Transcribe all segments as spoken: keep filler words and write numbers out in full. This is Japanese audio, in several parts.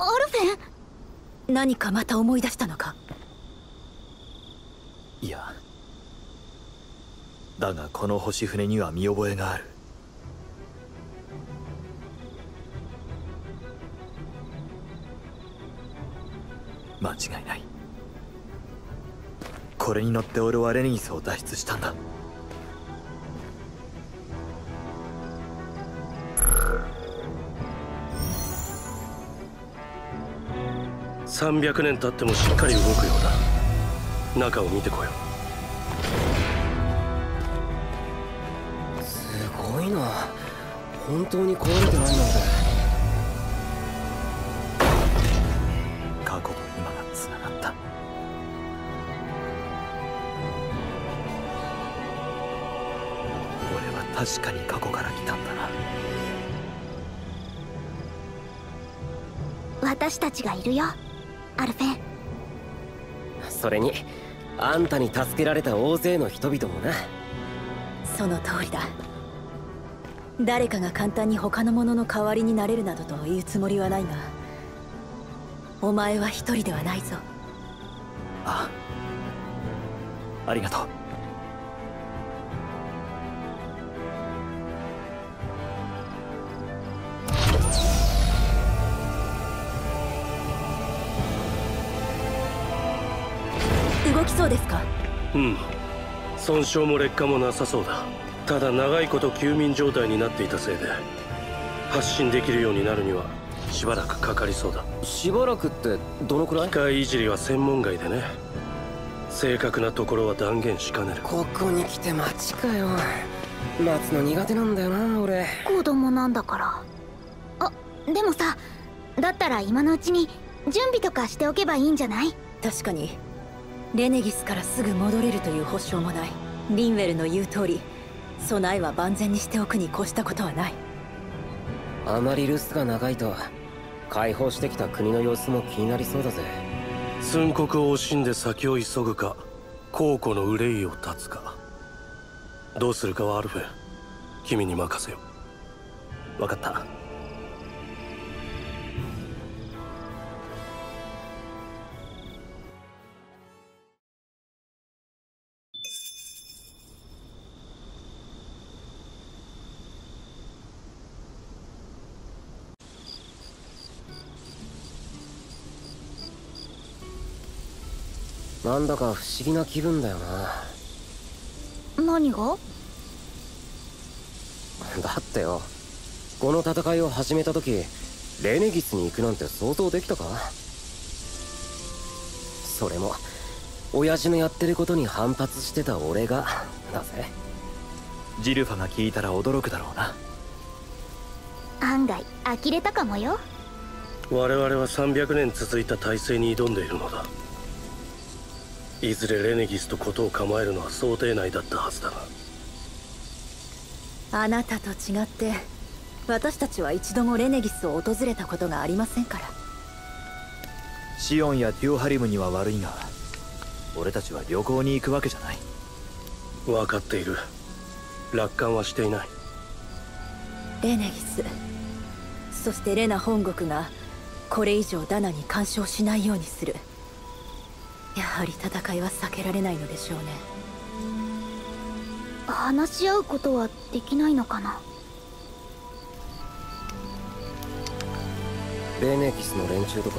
ルフェン、 何かまた思い出したのか？ いや、だがこの星船には見覚えがある。間違いない。これに乗って俺はレネギスを脱出したんだ。 さんびゃくねん経ってもしっかり動くようだ。中を見てこよう。すごいな。本当に壊れてないなんて。 過去と今がつながった。俺は確かに過去から来たんだな。 私たちがいるよ、アルフェン。 それにあんたに助けられた大勢の人々もな。 その通りだ。誰かが簡単に他の者の代わりになれるなどと言うつもりはないが、お前は一人ではないぞ。 ああ、ありがとう。 動きそうですか？ う。うん、損傷も劣化もなさそうだ。ただ長いこと休眠状態になっていたせいで発進できるようになるにはしばらくかかりそうだ。 しばらくってどのくらい？ 機械いじりは専門外でね、正確なところは断言しかねる。 ここに来て待ちかよ。待つの苦手なんだよな俺。 子供なんだから。あ、でもさ、だったら今のうちに準備とかしておけばいいんじゃない？ 確かにレネギスからすぐ戻れるという保証もない。リンウェルの言う通り、備えは万全にしておくに越したことはない。 あまり留守が長いと解放してきた国の様子も気になりそうだぜ。 寸刻を惜しんで先を急ぐか、後顧の憂いを断つか。どうするかはアルフェン、君に任せよ。 分かった。 なんだか不思議な気分だよな。 何が？ だってよ、この戦いを始めた時レネギスに行くなんて想像できたか？それも親父のやってることに反発してた俺がだぜ。 ジルファが聞いたら驚くだろうな。 案外呆れたかもよ。 我々はさんびゃくねん続いた体制に挑んでいるのだ。いずれレネギスと事を構えるのは想定内だったはずだが。 あなたと違って私たちは一度もレネギスを訪れたことがありませんから。 シオンやティオハリムには悪いが、俺たちは旅行に行くわけじゃない。 分かっている。楽観はしていない。 レネギス、そしてレナ本国がこれ以上ダナに干渉しないようにする。やはり戦いは避けられないのでしょうね。 話し合うことはできないのかな？ レネギスの連中とか？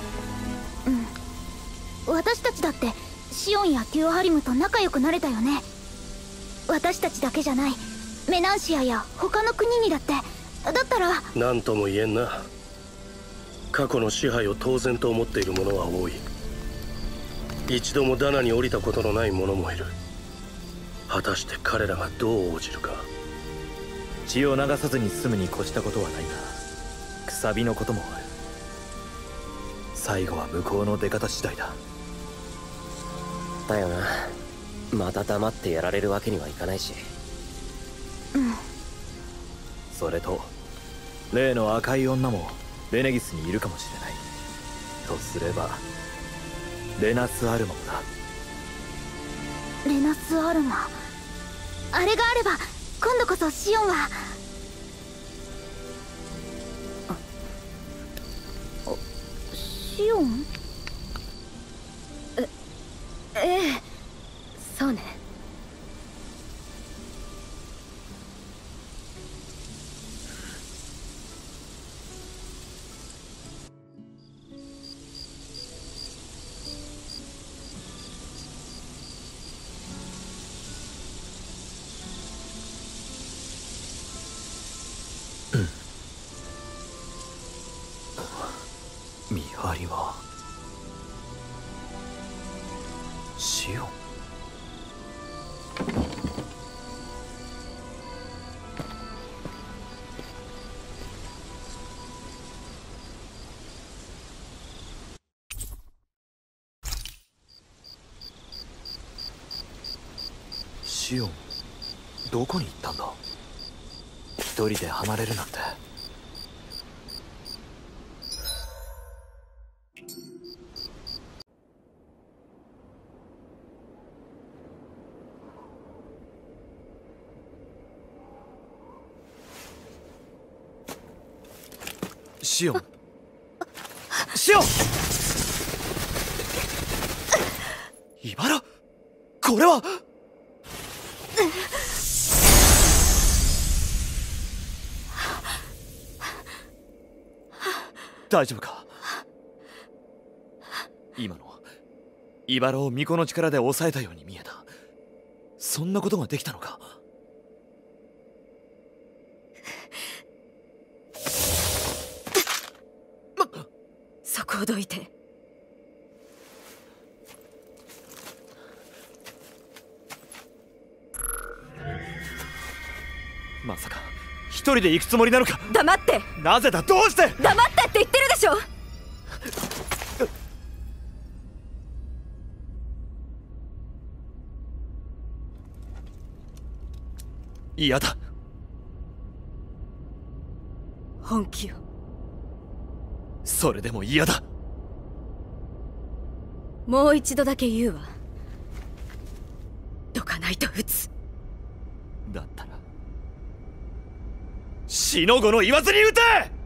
うん、私たちだってシオンやティオハリムと仲良くなれたよね。私たちだけじゃない、メナンシアや他の国にだって。だったら何とも言えんな。過去の支配を当然と思っている者は多い。一度もダナに降りたことのない者もいる。果たして彼らがどう応じるか。 血を流さずに済むに越したことはないが、くさびのこともある。最後は向こうの出方次第だ。 だよな。また黙ってやられるわけにはいかないし。 うん。 それと例の赤い女もレネギスにいるかもしれない。とすればレナス・アルマもだ。 レナス・アルマ、あれがあれば今度こそシオンは。 シオン？ えええ、そうね。 見張りはシオン。シオン、どこに行ったんだ？一人で離れるなんて。シオン、シオン、イバラ、これは。大丈夫か？今のイバラを巫女の力で抑えたように見えた。そんなことができたのか？ そこをどいて。 まさか一人で行くつもりなのか？ 黙って。 なぜだ？どうして？ 黙ってって言ってるでしょ。 嫌だ。 本気よ。 それでも嫌だ。 もう一度だけ言うわ。どかないと撃つ。 だったら死の子の言わずに撃て。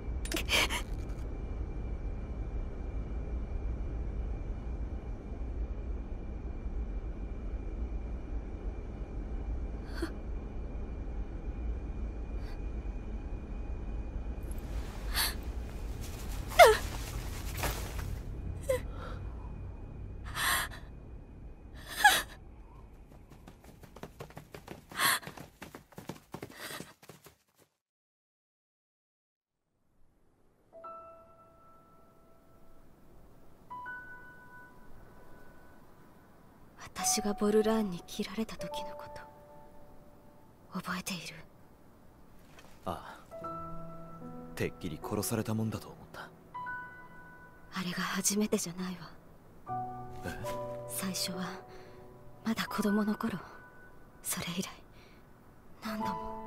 私がボルラーンに切られた時のこと覚えている？ ああ、てっきり殺されたもんだと思った。 あれが初めてじゃないわ。 え？ 最初はまだ子供の頃。それ以来何度も。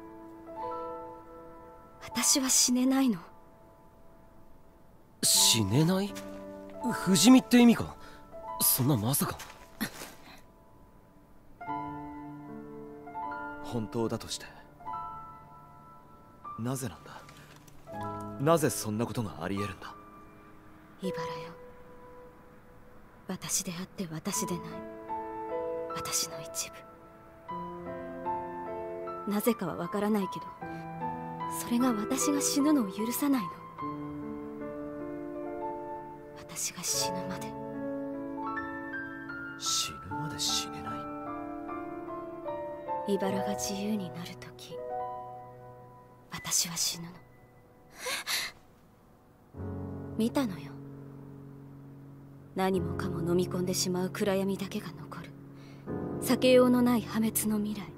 私は死ねないの。 死ねない？不死身って意味か？そんなまさか。 本当だとしてなぜなんだ？なぜそんなことがあり得るんだ？ イバラよ、私であって私でない。私の一部。なぜかはわからないけど、それが私が死ぬのを許さないの。私が死ぬまで。 死ぬまで死ねない？ イバラが自由になるとき、私は死ぬの。見たのよ。何もかも飲み込んでしまう暗闇だけが残る避けようのない破滅の未来。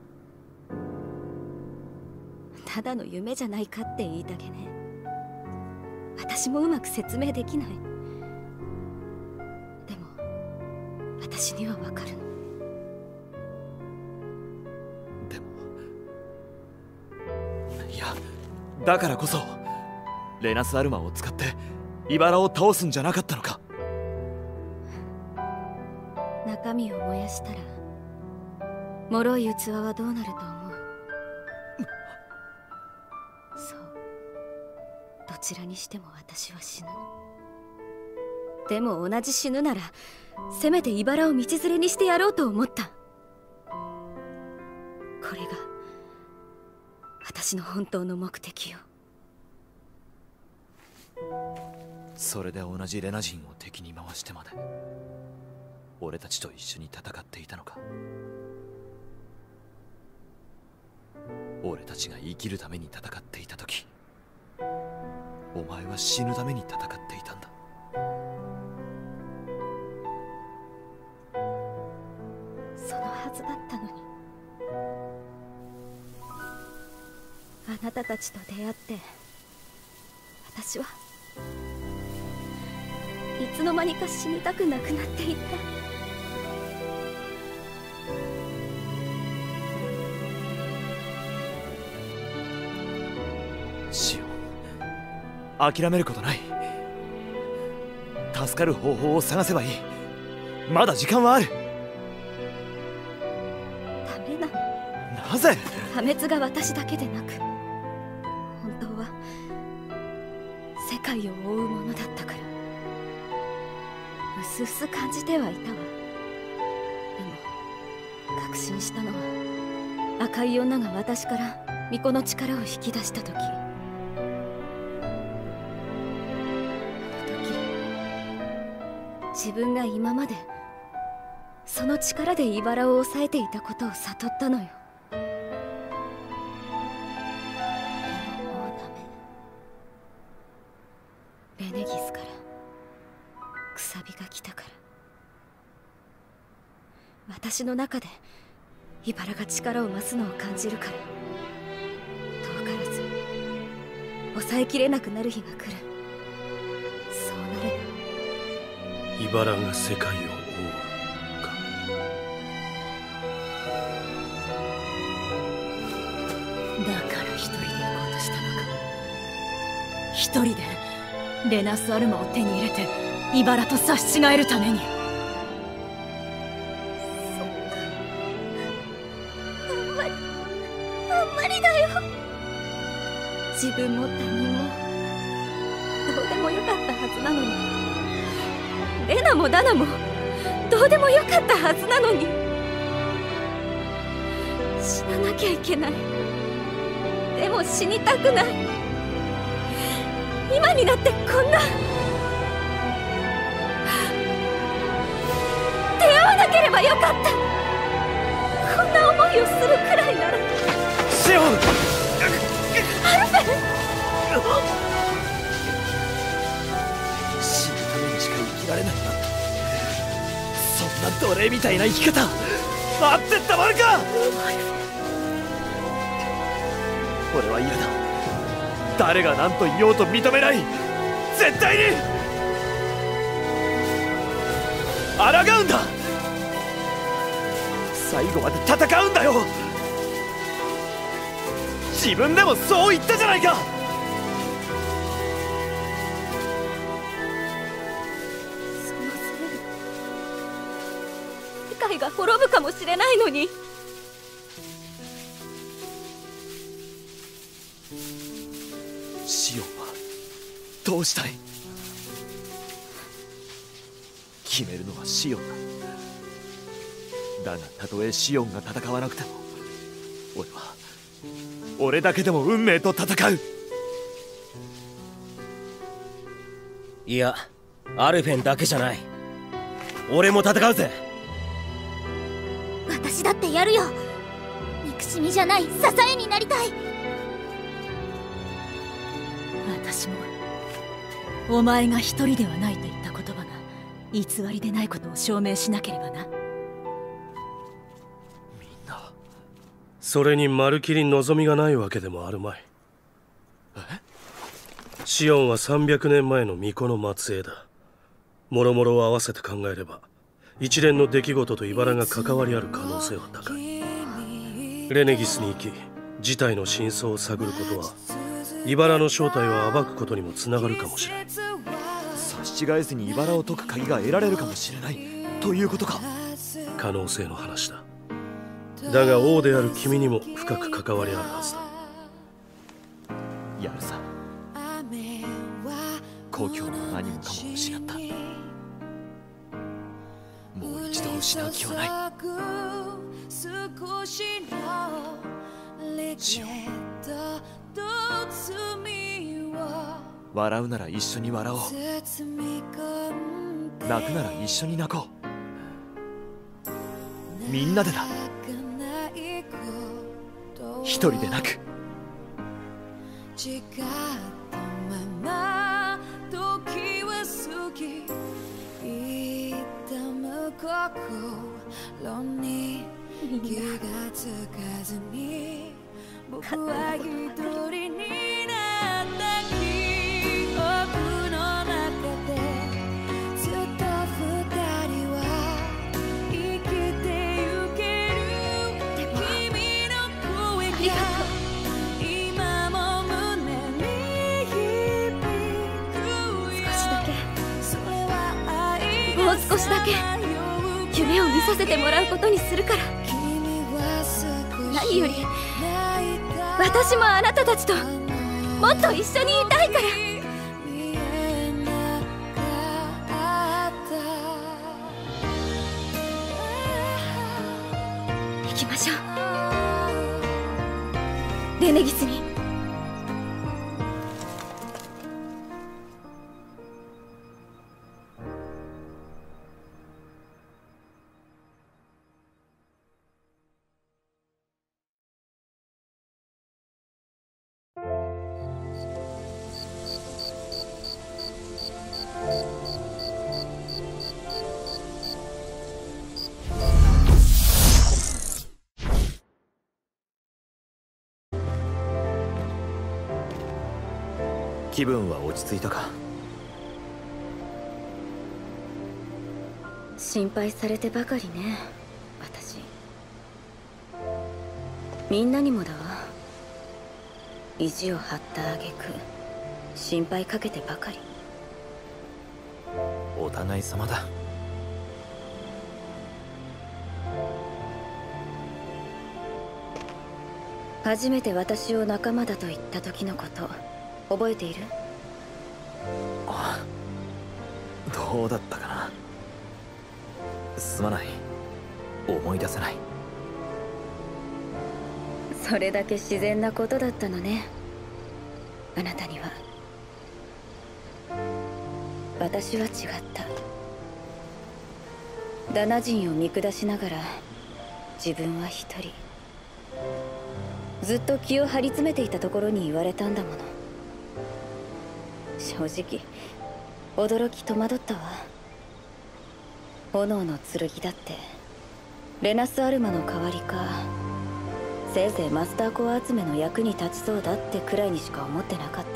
ただの夢じゃないかって言いたげね。私もうまく説明できない。でも私にはわかるの。 でもいや、だからこそレナスアルマを使ってイバラを倒すんじゃなかったのか？ 中身を燃やしたら脆い器はどうなると思う？そう、どちらにしても私は死ぬの。 でも同じ死ぬならせめて茨を道連れにしてやろうと思った。これが私の本当の目的よ。 それで同じレナ人を敵に回してまで俺たちと一緒に戦っていたのか。俺たちが生きるために戦っていた時、お前は死ぬために戦っていたんだ。 そのはずだったのに。あなたたちと出会って私はいつの間にか死にたくなくなっていった。 シオン、諦めることない。助かる方法を探せばいい。まだ時間はある。 ダメなの。 なぜ？ 破滅が私だけでなく、本当は世界を覆うものだったから。うすうす感じてはいたわ。でも確信したのは赤い女が私から巫女の力を引き出した時。自分が今までその力で茨を抑えていたことを悟ったのよ。でももうダメ。レネギスからくさびが来たから。私の中で茨が力を増すのを感じるから、遠からず抑えきれなくなる日が来る。そうなれば茨が世界を覆うか。 だから一人で行こうとしたのか。一人でレナスアルマを手に入れて茨と差し違えるために。そんな、あんまりあんまりだよ。自分も他人もどうでもよかったはずなのに、レナもダナもどうでもよかったはずなのに、死ななきゃいけない。でも死にたくない。今になってこんな、出会わなければよかった。こんな思いをするくらいなら。 シオン！ アルフェン！ 死ぬためにしか生きられないなんて、そんな奴隷みたいな生き方あってたまるか。俺は嫌だ。誰が何と言おうと認めない。絶対に抗うんだ。最後まで戦うんだよ。自分でもそう言ったじゃないか。 そのせいで世界が滅ぶかもしれないのに。 シオンはどうしたい？決めるのはシオンだ。だがたとえシオンが戦わなくても、俺は俺だけでも運命と戦う。 いや、アルフェンだけじゃない。俺も戦うぜ。 私だってやるよ。憎しみじゃない支えになりたい。 私もお前が一人ではないと言った言葉が偽りでないことを証明しなければな。 みんなそれにまるきり望みがないわけでもあるまい。 え？ シオンはさんびゃくねんまえの巫女の末裔だ。もろもろを合わせて考えれば一連の出来事と茨が関わりある可能性は高い。レネギスに行き事態の真相を探ることは茨の正体を暴くことにもつながるかもしれん。 差し違えずに茨を解く鍵が得られるかもしれないということか。 可能性の話だ。だが王である君にも深く関わりあるはずだ。 やるさ。故郷の何もかも失った。 失う気はない。シオン、笑うなら一緒に笑おう。泣くなら一緒に泣こう。みんなでだ。一人で泣く。違ったまま時は過ぎ、痛む心に気がつかずに僕は一人になった。記憶の中でずっと二人は生きてゆける。君の声が今も胸に響く。少しだけ、もう少しだけ夢を見させてもらうことにするから。何より私もあなたたちともっと一緒にいたいから。行きましょう、レネギスに。気分は落ち着いたか？心配されてばかりね、私。みんなにもだわ。意地を張った挙句心配かけてばかり。お互い様だ。初めて私を仲間だと言った時のこと覚えている？あ、どうだったかな。すまない、思い出せない。それだけ自然なことだったのね、あなたには。私は違った。ダナ人を見下しながら自分は一人ずっと気を張り詰めていたところに言われたんだもの。正直驚き戸惑ったわ。炎の剣だってレナスアルマの代わりか、せいぜいマスターコア集めの役に立ちそうだってくらいにしか思ってなかった。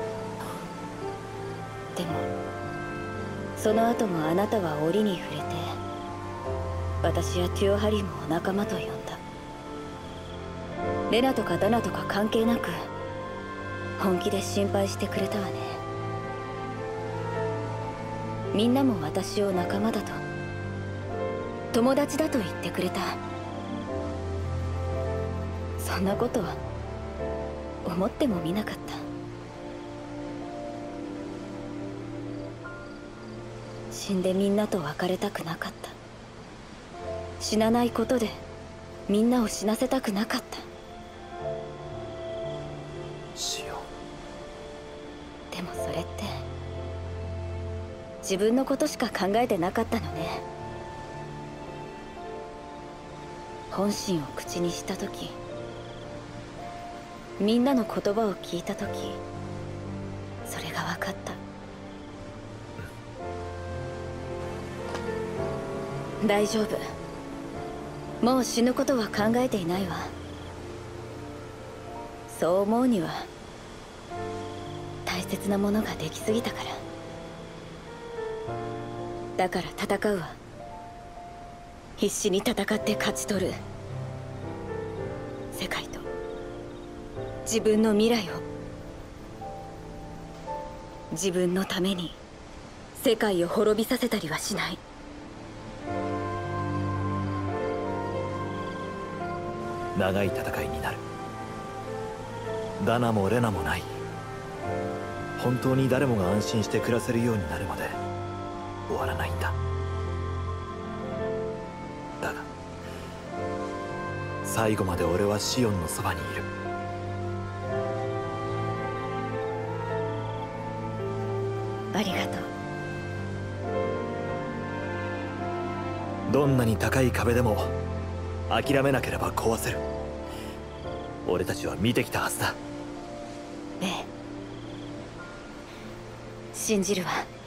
でもその後もあなたは折に触れて私やテュオハリムを仲間と呼んだ。レナとかダナとか関係なく本気で心配してくれたわね。みんなも私を仲間だと、友達だと言ってくれた。そんなことは思ってもみなかった。死んでみんなと別れたくなかった。死なないことでみんなを死なせたくなかった。シオン。でもそれって自分のことしか考えてなかったのね。本心を口にした時、みんなの言葉を聞いた時、それが分かった。大丈夫、もう死ぬことは考えていないわ。そう思うには大切なものができすぎたから。だから戦うわ。必死に戦って勝ち取る。世界と自分の未来を。自分のために世界を滅びさせたりはしない。長い戦いになる。ダナもレナもない。本当に誰もが安心して暮らせるようになるまで終わらないんだ。 最後まで俺はシオンのそばにいる。 ありがとう。 どんなに高い壁でも諦めなければ壊せる。俺たちは見てきたはずだ。 ええ、信じるわ。